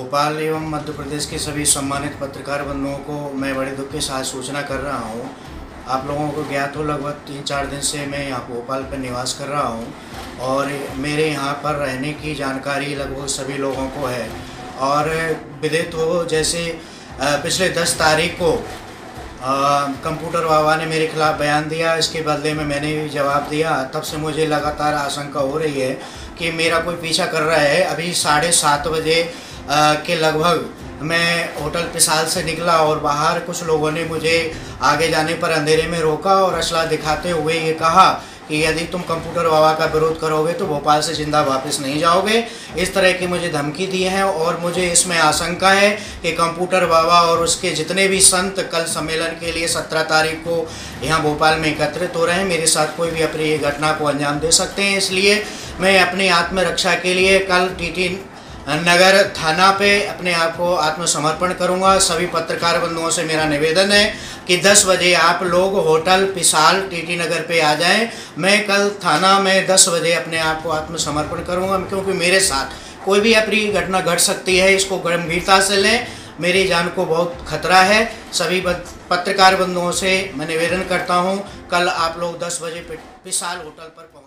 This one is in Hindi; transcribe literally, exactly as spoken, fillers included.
भोपाल एवं मध्य प्रदेश के सभी सम्मानित पत्रकार बंधुओं को मैं बड़े दुख के साथ सूचना कर रहा हूँ। आप लोगों को ज्ञात हो, लगभग तीन चार दिन से मैं यहाँ भोपाल पर निवास कर रहा हूँ और मेरे यहाँ पर रहने की जानकारी लगभग सभी लोगों को है। और विदित हो, जैसे पिछले दस तारीख को कंप्यूटर बाबा ने मेरे खिलाफ़ बयान दिया, इसके बदले में मैंने भी जवाब दिया। तब से मुझे लगातार आशंका हो रही है कि मेरा कोई पीछा कर रहा है। अभी साढ़े सात बजे के लगभग मैं होटल पिसाल से निकला और बाहर कुछ लोगों ने मुझे आगे जाने पर अंधेरे में रोका और असला दिखाते हुए ये कहा कि यदि तुम कंप्यूटर बाबा का विरोध करोगे तो भोपाल से जिंदा वापस नहीं जाओगे। इस तरह की मुझे धमकी दी है और मुझे इसमें आशंका है कि कंप्यूटर बाबा और उसके जितने भी संत कल सम्मेलन के लिए सत्रह तारीख को यहाँ भोपाल में एकत्रित हो रहे हैं, मेरे साथ कोई भी अप्रिय घटना को अंजाम दे सकते हैं। इसलिए मैं अपनी आत्मरक्षा के लिए कल टीटी नगर थाना पे अपने आप को आत्मसमर्पण करूंगा। सभी पत्रकार बंधुओं से मेरा निवेदन है कि दस बजे आप लोग होटल पिसाल टीटी नगर पे आ जाएं। मैं कल थाना में दस बजे अपने आप को आत्मसमर्पण करूंगा, क्योंकि मेरे साथ कोई भी अप्रिय घटना घट सकती है। इसको गंभीरता से लें, मेरी जान को बहुत खतरा है। सभी पत्रकार बंधुओं से मैं निवेदन करता हूं, कल आप लोग दस बजे पिसाल होटल पर